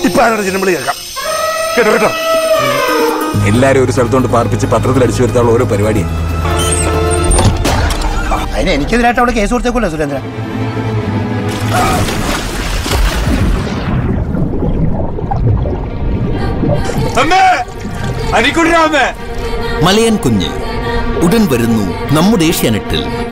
ഇപ്പൊ ആരുടെ ജനവിളി കേൾക്കാം. കേട്ടോ കേട്ടോ. എല്ലാരും ഒരു സ്ഥലത്തോണ്ട് പാർപ്പിച്ച് പത്രത്തിൽ അടിച്ചു വരുത്താനുള്ള ഓരോ പരിപാടിയാണ്. അതിന് എനിക്കെതിരായിട്ട് അവിടെ കേസ് കൊടുത്തേക്കുമല്ലോ സുരേന്ദ്രൻ. മലയൻ കുഞ്ഞ് ഉടൻ വരുന്നു നമ്മുടെ ഏഷ്യാനെറ്റിൽ.